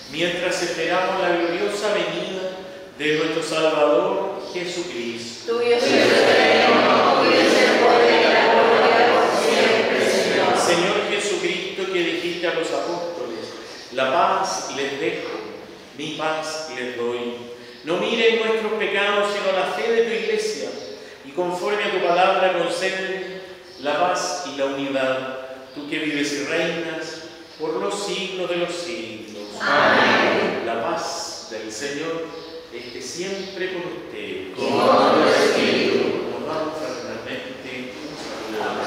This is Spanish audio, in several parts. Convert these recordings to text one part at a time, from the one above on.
mientras esperamos la gloriosa venida de nuestro Salvador Jesucristo. Tuyo es el reino, tuyo es el poder y la gloria por siempre, Señor. Señor Jesucristo, que dijiste a los apóstoles: la paz les dejo, mi paz les doy. No miren nuestros pecados, sino la fe de tu Iglesia, y conforme a tu palabra concédele la paz y la unidad, tú que vives y reinas por los siglos de los siglos. Amén. La paz del Señor esté siempre con ustedes. Con tu espíritu. Nos vamos fraternalmente un saludo.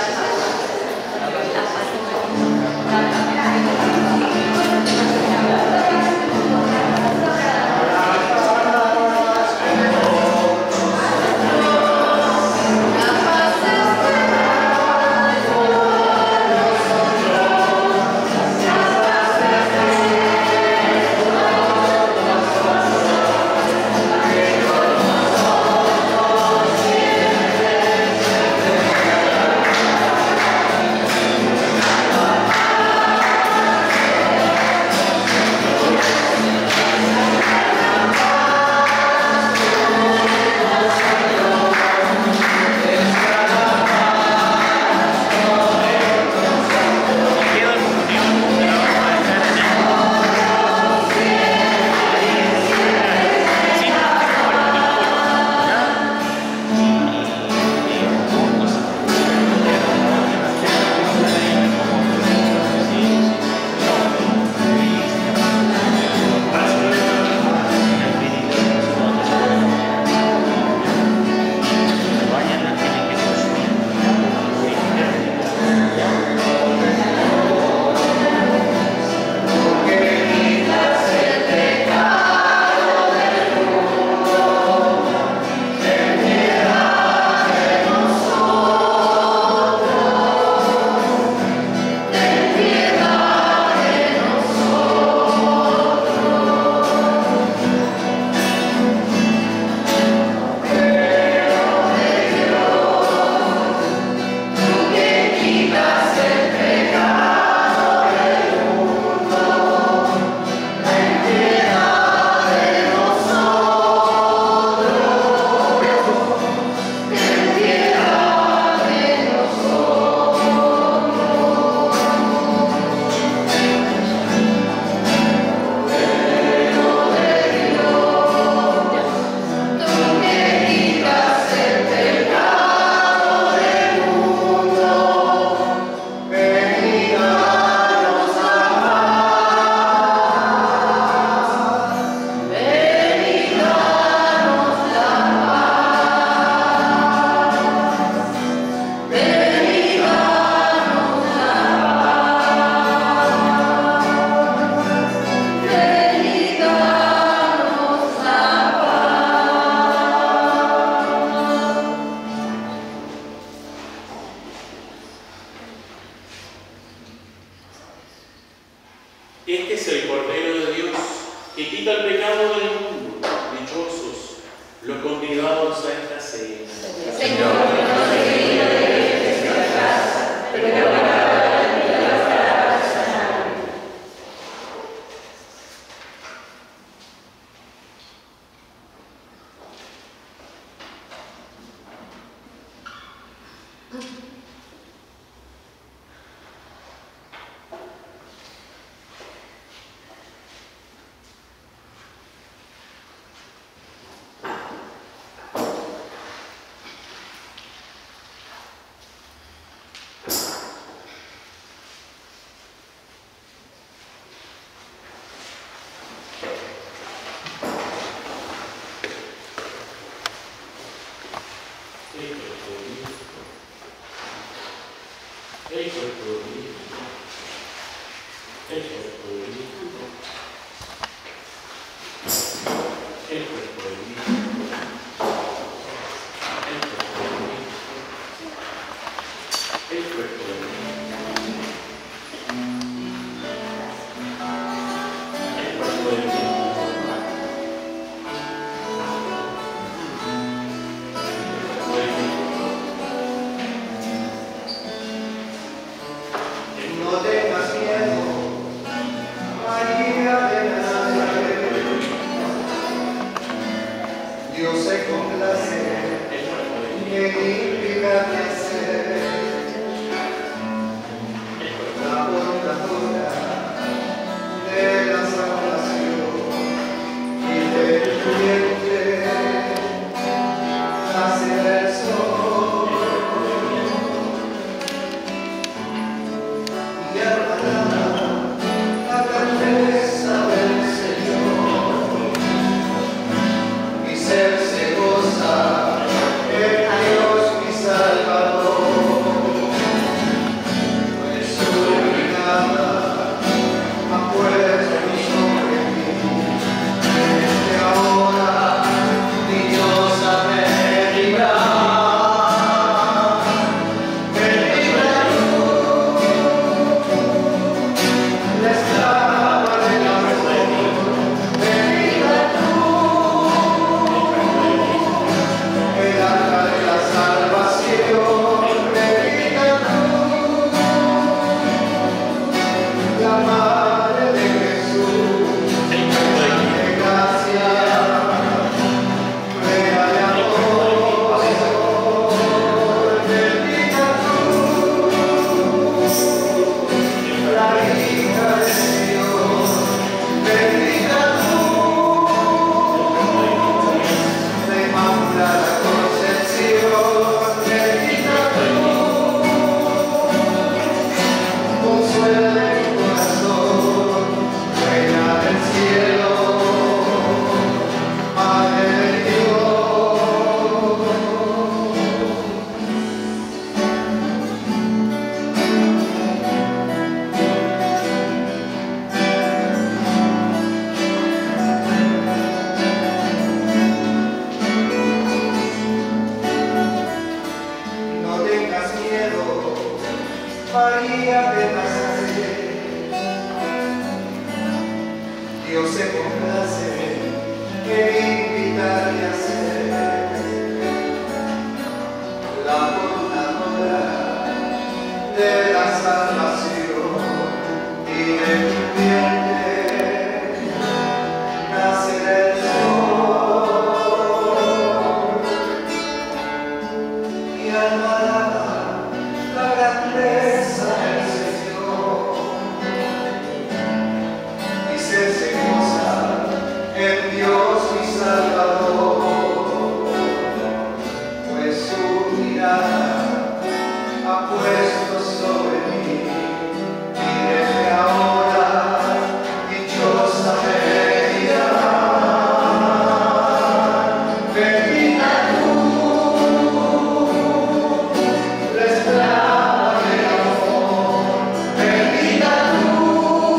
Este es el Cordero de Dios, que quita el pecado del mundo. Dichosos los convidados a esta cena. Señor, no soy digno de que entres en la casa, pero una palabra y la palabra sanarme. Dios se complace en invitarme a ser la portadora de la salvación y de mi vientre nacerá el sol y almará la grandeza del Señor y se goza en Dios mi Salvador, pues su mirada ha puesto sobre mí y desde ahora dichosa me dirá. Bendita tú, la esclava del amor, bendita tú,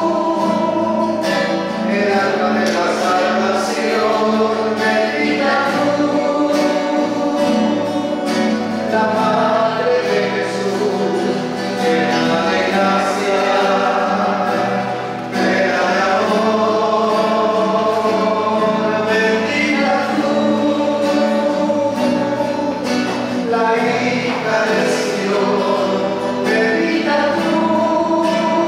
el alma de la salvación, bendita tú, la madre de Jesús, llena de gracia, plena de amor, bendita tú, la hija del Señor, bendita tú,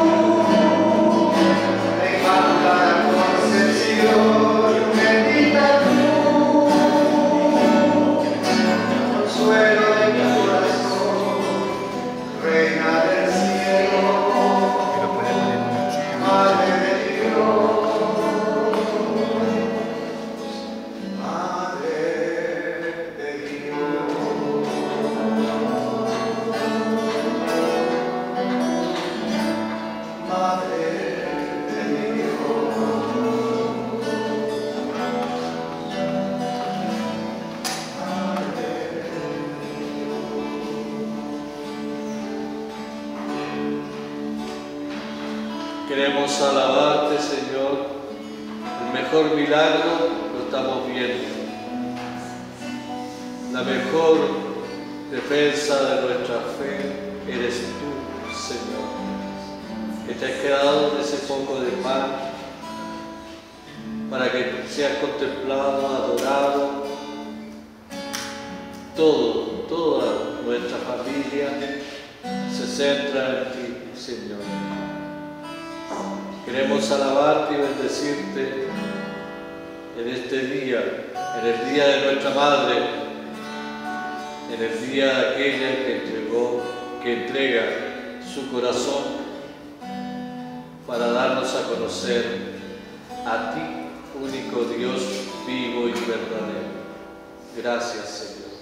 la Inmaculada Concepción, bendita tú, consuelo de mi corazón, reina del cielo, madre de Dios, madre de Dios. Madre de Dios, Queremos alabarte, Señor. El mejor milagro lo estamos viendo. La mejor defensa de nuestra fe eres tú, Señor, que te has quedado en ese poco de pan para que seas contemplado, adorado. Toda nuestra familia se centra en ti, Señor. Queremos alabarte y bendecirte en este día, en el día de nuestra Madre, en el día de aquella que entrega su corazón para darnos a conocer a ti, único Dios vivo y verdadero. Gracias, Señor.